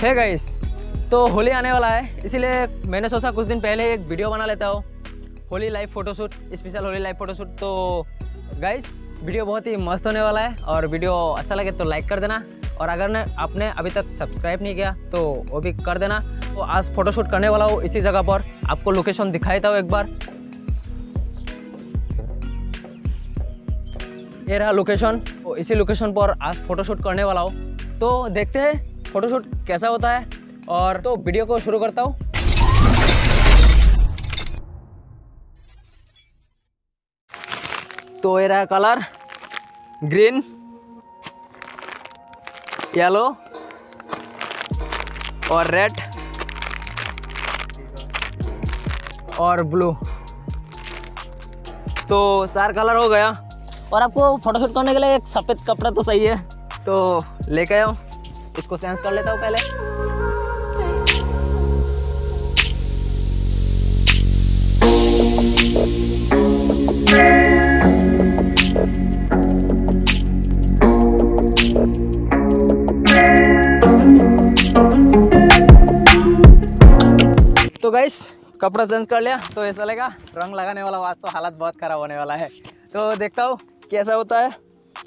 है गाइस, तो होली आने वाला है, इसीलिए मैंने सोचा कुछ दिन पहले एक वीडियो बना लेता हूँ, Holi live photoshoot, special Holi live photoshoot. तो गाइस वीडियो बहुत ही मस्त होने वाला है और वीडियो अच्छा लगे तो लाइक कर देना, और अगर आपने अभी तक सब्सक्राइब नहीं किया तो वो भी कर देना। तो आज फोटोशूट करने वाला हूँ इसी जगह पर, आपको लोकेशन दिखाई था एक बार, ये रहा लोकेशन। तो इसी लोकेशन पर आज फोटोशूट करने वाला हूँ, तो देखते हैं फोटोशूट कैसा होता है। और तो वीडियो को शुरू करता हूँ। तो ये रहा कलर ग्रीन, येलो और रेड और ब्लू, तो 4 कलर हो गया। और आपको फोटोशूट करने के लिए एक सफ़ेद कपड़ा तो सही है, तो लेके आया हूँ, इसको चेंज कर लेता हूँ पहले। तो गाइस कपड़ा चेंज कर लिया, तो ऐसा लगा रंग लगाने वाला, आज तो हालत बहुत ख़राब होने वाला है। तो देखता हूँ कैसा होता है,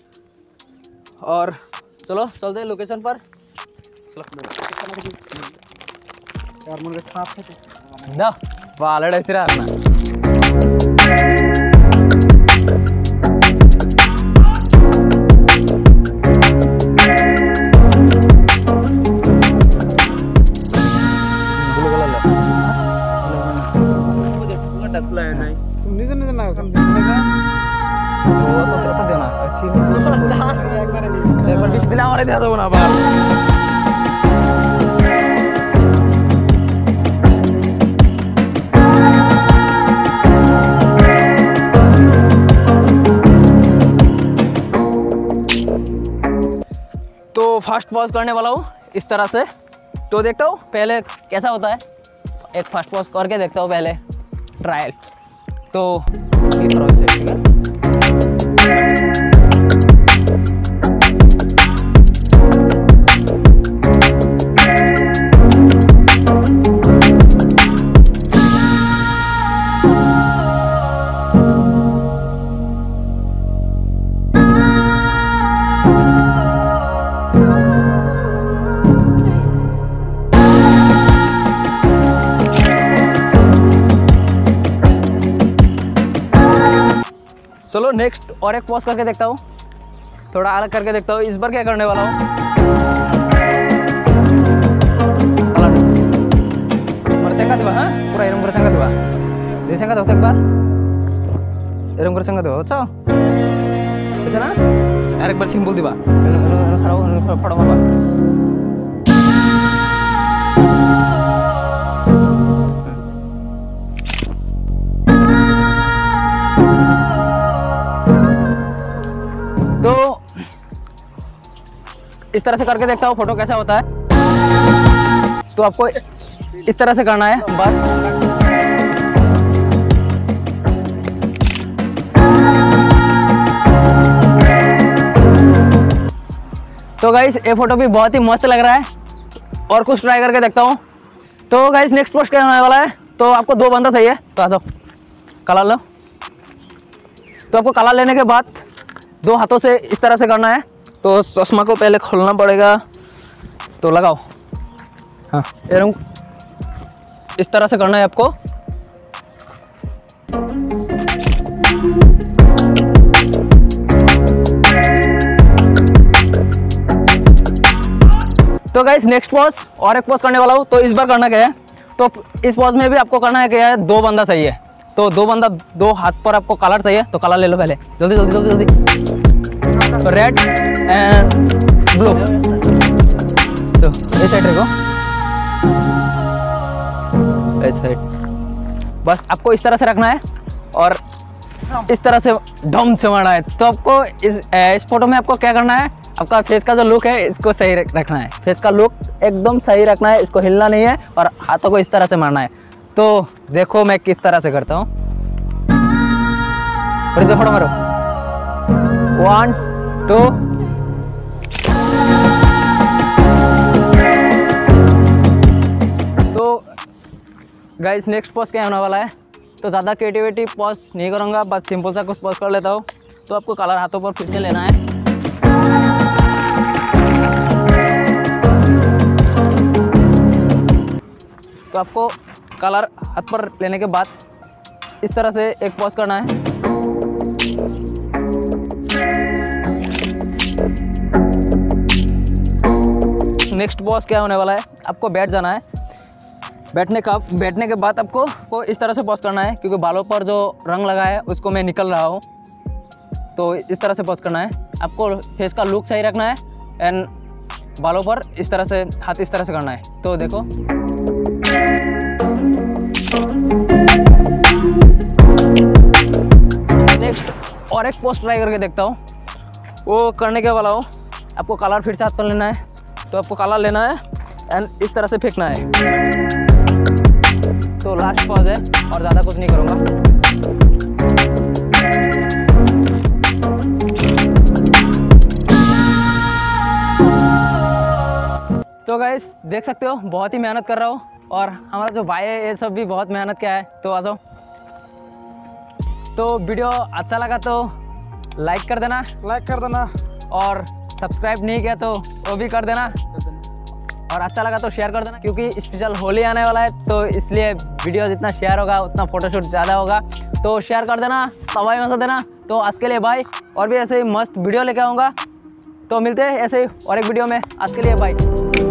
और चलो चलते हैं लोकेशन पर। तो फास्ट पॉज करने वाला हूँ इस तरह से, तो देखता हूँ पहले कैसा होता है। एक फास्ट पॉज करके देखता हूँ पहले ट्रायल। तो इस तरह से ठीक है। चलो नेक्स्ट और एक पॉज करके देखता हूँ, थोड़ा अलग करके देखता हूँ। इस बार क्या करने वाला हूँ, मरचंगा दिवा, हाँ पूरा एरम मरचंगा दिवा, देशंगा दो एक बार एरम मरचंगा दो, अच्छा अच्छा ना, यार एक बार सिंबल दिवा, खड़ा फड़ो मारवा। तो इस तरह से करके देखता हूँ फोटो कैसा होता है। तो आपको इस तरह से करना है बस। तो गाइस ये फोटो भी बहुत ही मस्त लग रहा है, और कुछ ट्राई करके देखता हूँ। तो गाइस नेक्स्ट पोस्ट क्या होने वाला है, तो आपको 2 बंदा चाहिए, तो आ जाओ कलर लो। तो आपको कलर लेने के बाद 2 हाथों से इस तरह से करना है। तो चश्मा को पहले खोलना पड़ेगा, तो लगाओ, हाँ एरम इस तरह से करना है आपको। तो गाइस नेक्स्ट पॉज और एक पॉज करने वाला हूँ, तो इस बार करना क्या है, तो इस पॉज में भी आपको करना है क्या है, 2 बंदा चाहिए। तो 2 बंदा, 2 हाथ पर आपको कलर चाहिए, तो कलर ले लो पहले, जल्दी जल्दी जल्दी जल्दी। तो रेड एंड ब्लू, तो इस साइड रखो, इस साइड, बस आपको इस तरह से रखना है और इस तरह से ढम से मारना है। तो आपको इस फोटो में आपको क्या करना है, आपका फेस का जो लुक है इसको सही रखना है, फेस का लुक एकदम सही रखना है, इसको हिलना नहीं है, और हाथों को इस तरह से मारना है। तो देखो मैं किस तरह से करता हूँ, फोटो मारो, 1 2 गाइस नेक्स्ट पोस्ट क्या होने वाला है, तो ज़्यादा क्रिएटिविटी पोस्ट नहीं करूँगा, बस सिंपल सा कुछ पोस्ट कर लेता हूँ। तो आपको कलर हाथों पर फिर से लेना है। तो आपको कलर हाथ पर लेने के बाद इस तरह से एक पोस्ट करना है। नेक्स्ट पोस्ट क्या होने वाला है, आपको बैठ जाना है। बैठने के बाद आपको इस तरह से पोस्ट करना है, क्योंकि बालों पर जो रंग लगा है उसको मैं निकल रहा हूँ। तो इस तरह से पोस्ट करना है। आपको फेस का लुक सही रखना है एंड बालों पर इस तरह से हाथ इस तरह से करना है। तो देखो नेक्स्ट और एक पोस्ट ट्राई करके देखता हूँ। वो करने के वाला हूँ, आपको कलर फिर से हाथ पर लेना है। तो आपको कलर लेना है एंड इस तरह से फेंकना है। तो लास्ट पॉज है और ज़्यादा कुछ नहीं करूँगा। तो गाइस देख सकते हो बहुत ही मेहनत कर रहा हूँ, और हमारा जो भाई है ये सब भी बहुत मेहनत किया है। तो आ जाओ। तो वीडियो अच्छा लगा तो लाइक कर देना, और सब्सक्राइब नहीं किया तो वो भी कर देना, और अच्छा लगा तो शेयर कर देना, क्योंकि स्पेशल होली आने वाला है। तो इसलिए वीडियो जितना शेयर होगा उतना फोटोशूट ज़्यादा होगा। तो शेयर कर देना, सवाई मसा देना। तो आज के लिए बाय, और भी ऐसे ही मस्त वीडियो लेके आऊँगा। तो मिलते हैं ऐसे ही और एक वीडियो में। आज के लिए बाय।